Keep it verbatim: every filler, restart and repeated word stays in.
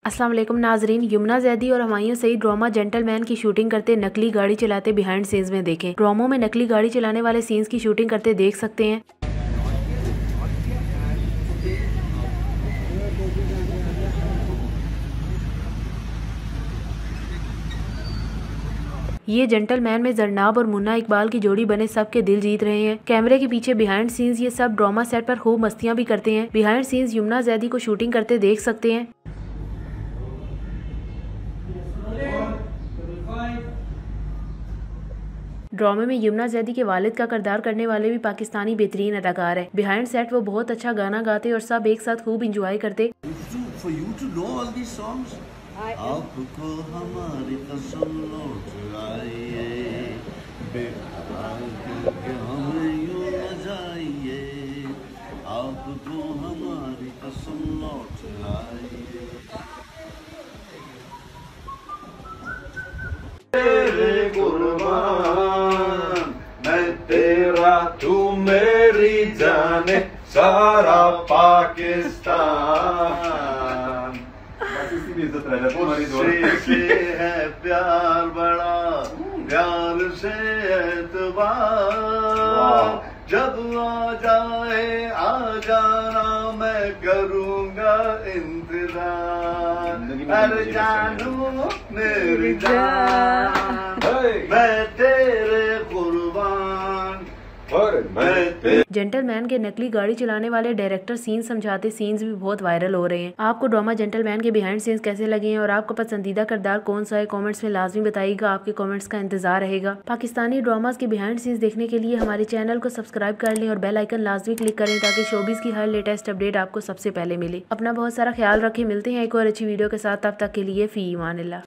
अस्सलाम वालेकुम नाजरीन, यमुना जैदी और हुमायूं सईद ड्रामा जेंटलमैन की शूटिंग करते नकली गाड़ी चलाते बिहाइंड सीन्स में देखें। ड्रामों में नकली गाड़ी चलाने वाले सीन्स की शूटिंग करते देख सकते हैं। ये जेंटलमैन में जरनाब और मुन्ना इकबाल की जोड़ी बने सबके दिल जीत रहे हैं। कैमरे के पीछे बिहाइंड सीन्स ये सब ड्रामा सेट पर खूब मस्तियां भी करते हैं। बिहाइंड सीन्स यमुना जैदी को शूटिंग करते देख सकते हैं। ड्रामे में यमुना जैदी के वालिद का किरदार करने वाले भी पाकिस्तानी बेहतरीन अदाकार है। बिहाइंड सेट वो बहुत अच्छा गाना गाते और सब एक साथ खूब इंजॉय करते। आपको हमारी कसम लौट आइए, बेकरार करके हमें यूं न जाइए, आपको हमारी कसम लौट आइए। तेरे कुर्बान मैं तेरा, तू मेरी जाने, सारा पाकिस्तान से है प्यार बड़ा, प्यार से एतबार, जब आ जाए आ जाना, मैं करूँगा इंतजार। अरे जानू मेरी जान, मैं तेरे कुर्बान। जेंटलमैन के नकली गाड़ी चलाने वाले डायरेक्टर सीन समझाते सीन्स भी बहुत वायरल हो रहे हैं। आपको ड्रामा जेंटलमैन के बिहाइंड सीन्स कैसे लगे हैं और आपका पसंदीदा किरदार कौन सा है, कमेंट्स में लाजमी बताइएगा। आपके कमेंट्स का इंतजार रहेगा। पाकिस्तानी ड्रामास के बिहाइंड सीन्स देखने के लिए हमारे चैनल को सब्सक्राइब कर लें और बेल आइकन लाजमी क्लिक करें ताकि शोबिस की हर लेटेस्ट अपडेट आपको सबसे पहले मिले। अपना बहुत सारा ख्याल रखें। मिलते हैं एक और अच्छी वीडियो के साथ, तब तक के लिए फी ईमान अल्लाह।